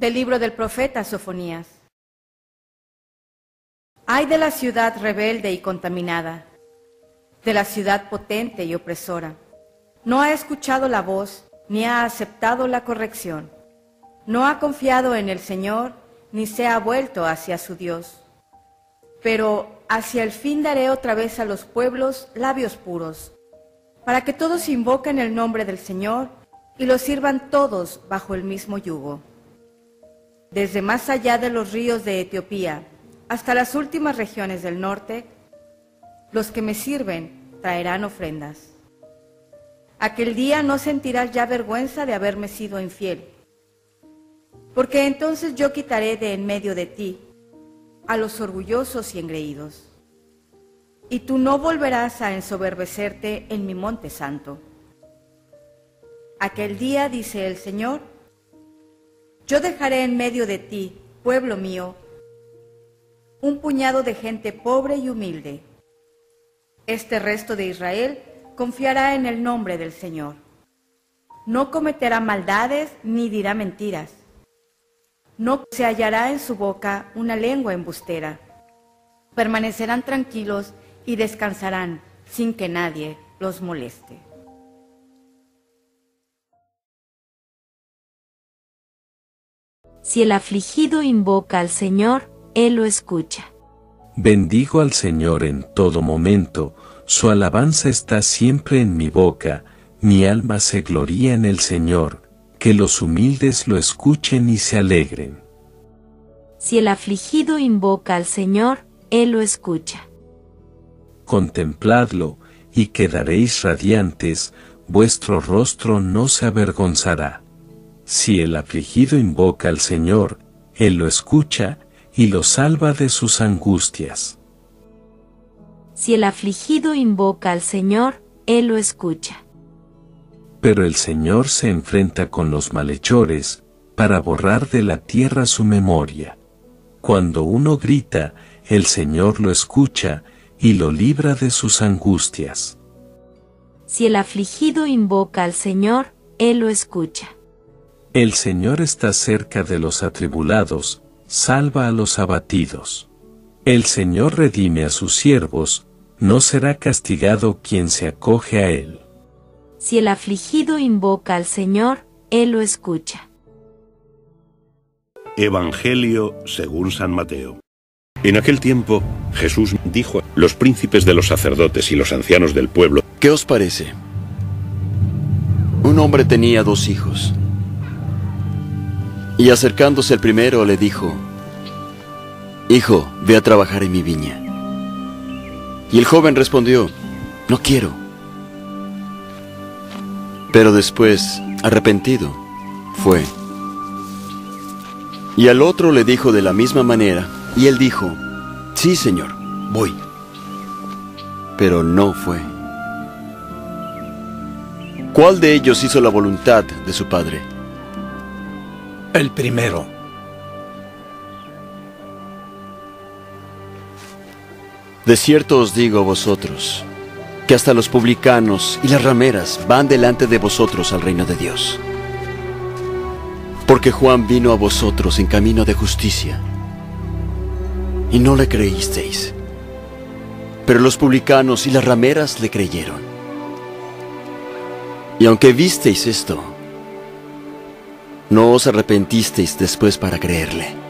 Del libro del profeta Sofonías. Ay de la ciudad rebelde y contaminada, de la ciudad potente y opresora. No ha escuchado la voz, ni ha aceptado la corrección. No ha confiado en el Señor, ni se ha vuelto hacia su Dios. Pero hacia el fin daré otra vez a los pueblos labios puros, para que todos invoquen el nombre del Señor y lo sirvan todos bajo el mismo yugo. Desde más allá de los ríos de Etiopía hasta las últimas regiones del norte, los que me sirven traerán ofrendas. Aquel día no sentirás ya vergüenza de haberme sido infiel, porque entonces yo quitaré de en medio de ti a los orgullosos y engreídos, y tú no volverás a ensoberbecerte en mi monte santo. Aquel día, dice el Señor, yo dejaré en medio de ti, pueblo mío, un puñado de gente pobre y humilde. Este resto de Israel confiará en el nombre del Señor. No cometerá maldades ni dirá mentiras. No se hallará en su boca una lengua embustera. Permanecerán tranquilos y descansarán sin que nadie los moleste. Si el afligido invoca al Señor, Él lo escucha. Bendigo al Señor en todo momento, su alabanza está siempre en mi boca, mi alma se gloría en el Señor, que los humildes lo escuchen y se alegren. Si el afligido invoca al Señor, Él lo escucha. Contempladlo, y quedaréis radiantes, vuestro rostro no se avergonzará. Si el afligido invoca al Señor, Él lo escucha, y lo salva de sus angustias. Si el afligido invoca al Señor, Él lo escucha. Pero el Señor se enfrenta con los malhechores, para borrar de la tierra su memoria. Cuando uno grita, el Señor lo escucha, y lo libra de sus angustias. Si el afligido invoca al Señor, Él lo escucha. El Señor está cerca de los atribulados, salva a los abatidos. El Señor redime a sus siervos, no será castigado quien se acoge a Él. Si el afligido invoca al Señor, Él lo escucha. Evangelio según San Mateo. En aquel tiempo, Jesús dijo a los príncipes de los sacerdotes y los ancianos del pueblo: ¿Qué os parece? Un hombre tenía 2 hijos. Y acercándose el primero le dijo: Hijo, ve a trabajar en mi viña. Y el joven respondió: No quiero. Pero después, arrepentido, fue. Y al otro le dijo de la misma manera, y él dijo: Sí, Señor, voy. Pero no fue. ¿Cuál de ellos hizo la voluntad de su padre? El primero. De cierto os digo a vosotros, que hasta los publicanos y las rameras van delante de vosotros al reino de Dios. Porque Juan vino a vosotros en camino de justicia, y no le creísteis. Pero los publicanos y las rameras le creyeron. Y aunque visteis esto, no os arrepentisteis después para creerle.